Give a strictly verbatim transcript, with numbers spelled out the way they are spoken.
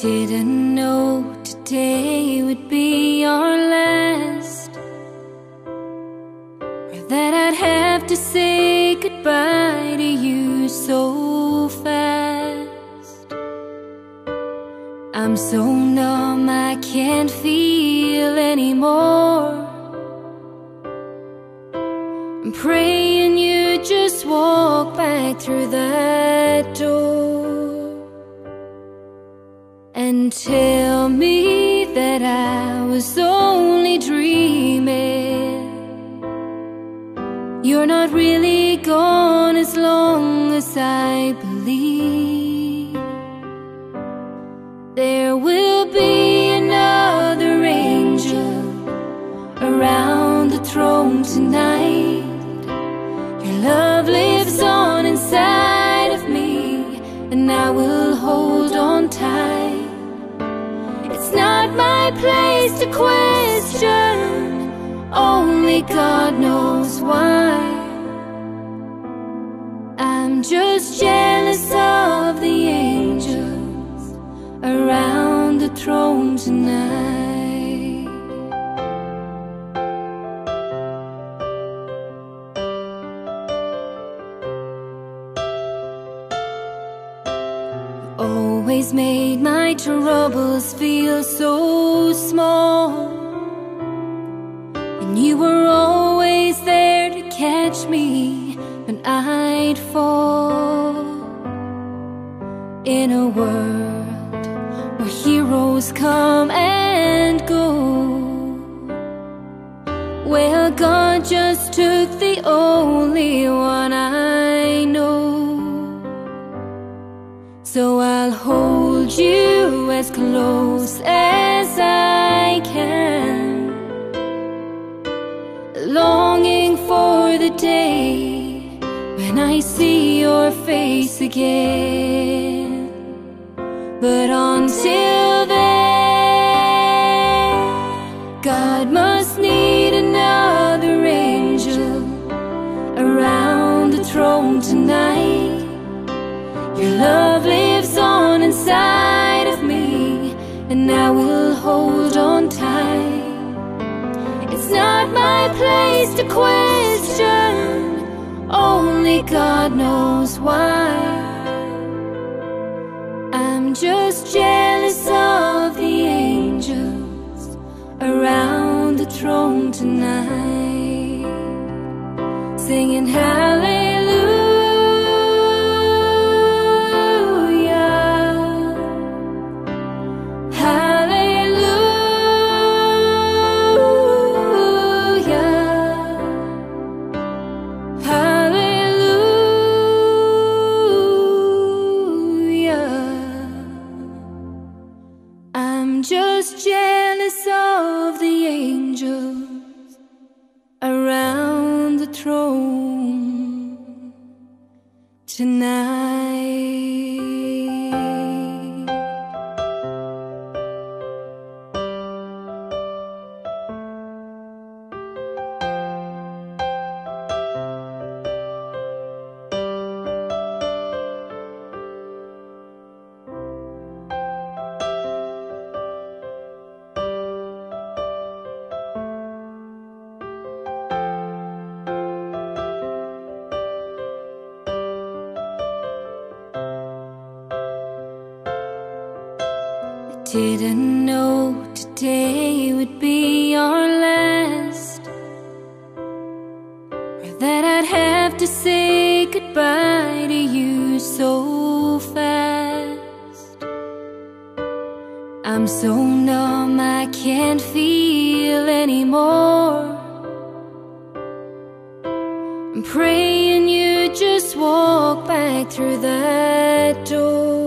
Didn't know today would be our last, or that I'd have to say goodbye to you so fast. I'm so numb I can't feel anymore. I'm praying you just walk back through that door and tell me that I was only dreaming. You're not really gone as long as I believe. There will be another angel around the throne tonight. Your love lives on inside of me, and I will hold on tight. It's not my place to question, only God knows why. I'm just jealous of the angels around the throne tonight. You always made my troubles feel so small, and you were always there to catch me when I'd fall. In a world where heroes come and go, well, God just took the only one I know. So I'll hold you as close as I can, longing for the day when I see your face again. But until then, God must need another angel around the throne tonight. Your love lives on inside of me, and I will hold on tight. It's not my place to question, only God knows why. I'm just jealous of the angels around the throne tonight, singing hallelujah, hallelujah, hallelujah. I'm just jealous of the angels around the throne tonight. Didn't know today would be our last, or that I'd have to say goodbye to you so fast. I'm so numb I can't feel anymore. I'm praying you just walk back through that door